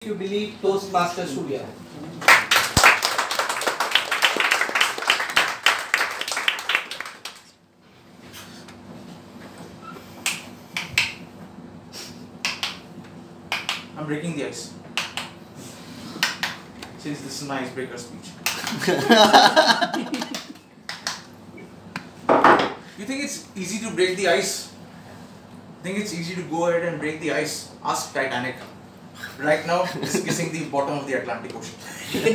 If you believe Toastmasters should be. I'm breaking the ice. Since this is my icebreaker speech. You think it's easy to break the ice? Think it's easy to go ahead and break the ice? Ask Titanic. Right now, it's kissing the bottom of the Atlantic Ocean.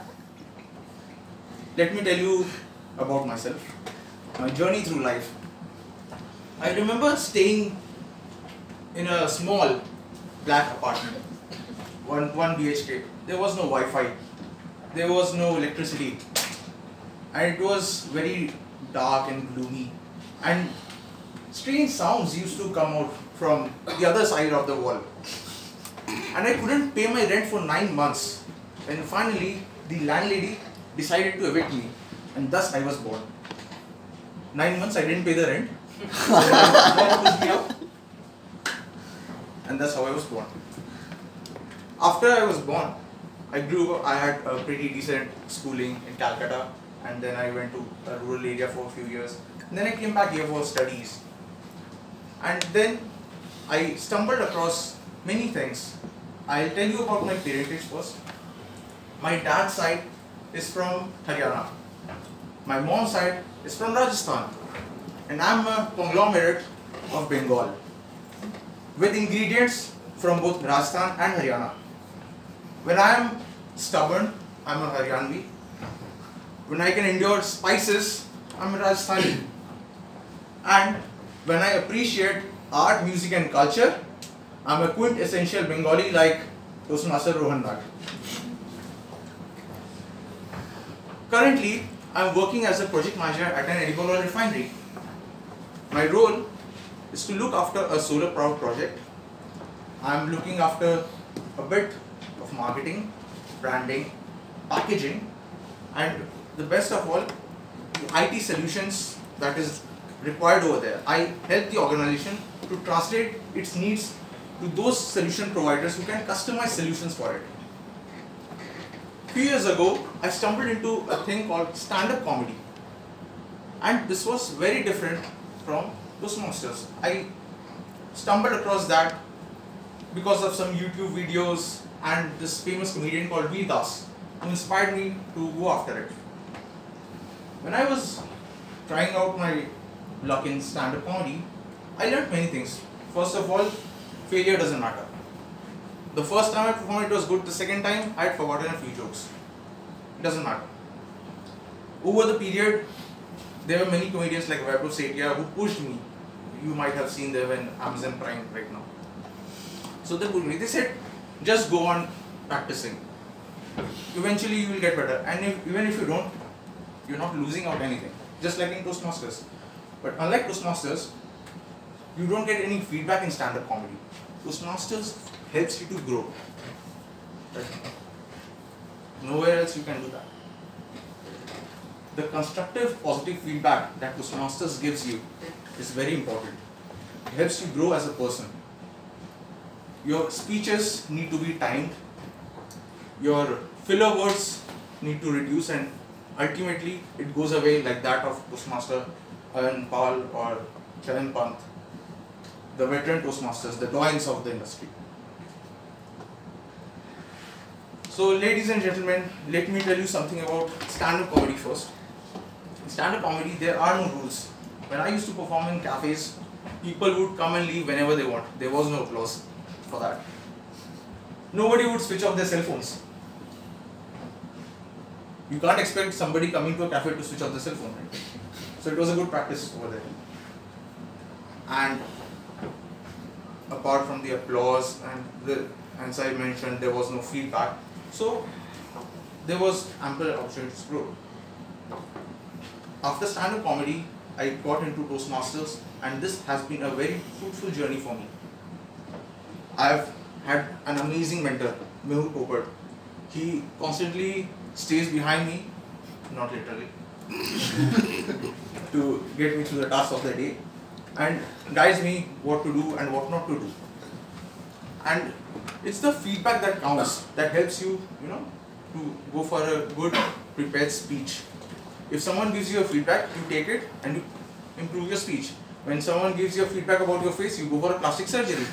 Let me tell you about myself. My journey through life. I remember staying in a small black apartment. One BHK. There was no Wi-Fi. There was no electricity. And it was very dark and gloomy. And strange sounds used to come out from the other side of the wall. And I couldn't pay my rent for 9 months. And finally, the landlady decided to evict me. And thus I was born. 9 months I didn't pay the rent. So my mom pushed me out. And that's how I was born. After I was born, I grew up. I had a pretty decent schooling in Calcutta. And then I went to a rural area for a few years. And then I came back here for studies. And then I stumbled across many things. I'll tell you about my parentage first. My dad's side is from Haryana. My mom's side is from Rajasthan. And I'm a conglomerate of Bengal, with ingredients from both Rajasthan and Haryana. When I am stubborn, I'm a Haryanvi. When I can endure spices, I'm a Rajasthani. And when I appreciate art, music and culture, I'm a quintessential Bengali like Toastmaster Rohan Nag. Currently, I'm working as a project manager at an edible oil refinery. My role is to look after a solar power project. I'm looking after a bit of marketing, branding, packaging, and the best of all, the IT solutions that is required over there. I help the organization to translate its needs to those solution providers who can customize solutions for it. A few years ago, I stumbled into a thing called stand-up comedy. And this was very different from Toastmasters. I stumbled across that because of some YouTube videos and this famous comedian called Veer Das, who inspired me to go after it. When I was trying out my luck in stand-up comedy, I learned many things. First of all, failure doesn't matter. The first time I performed it was good, the second time I had forgotten a few jokes. It doesn't matter. Over the period, there were many comedians like Vaibhav Sethia who pushed me. You might have seen them in Amazon Prime right now. So they pushed me. They said, just go on practicing. Eventually you will get better. And even if you don't, you're not losing out anything. Just like in Toastmasters. But unlike Toastmasters, you don't get any feedback in stand-up comedy. Toastmasters helps you to grow. Right? Nowhere else you can do that. The constructive, positive feedback that Toastmasters gives you is very important. It helps you grow as a person. Your speeches need to be timed. Your filler words need to reduce, and ultimately it goes away like that of Toastmaster Ayan Pal or Charan Pant, the veteran Toastmasters, the doyens of the industry. So ladies and gentlemen, let me tell you something about stand-up comedy first. In stand-up comedy, there are no rules. When I used to perform in cafes, people would come and leave whenever they want. There was no applause for that. Nobody would switch off their cell phones. You can't expect somebody coming to a cafe to switch off their cell phone, right? So it was a good practice over there. And apart from the applause and as I mentioned, there was no feedback. So there was ample opportunity to grow. After stand-up comedy, I got into Toastmasters, and this has been a very fruitful journey for me. I've had an amazing mentor, Mehul Popad. He constantly stays behind me, not literally, to get me through the tasks of the day and guides me what to do and what not to do. And it's the feedback that counts, that helps you, to go for a good prepared speech. If someone gives you a feedback, you take it and you improve your speech. When someone gives you a feedback about your face, you go for a plastic surgery.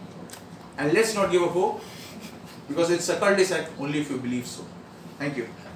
And let's not give up hope, because it's a cul-de-sac only if you believe so. Thank you.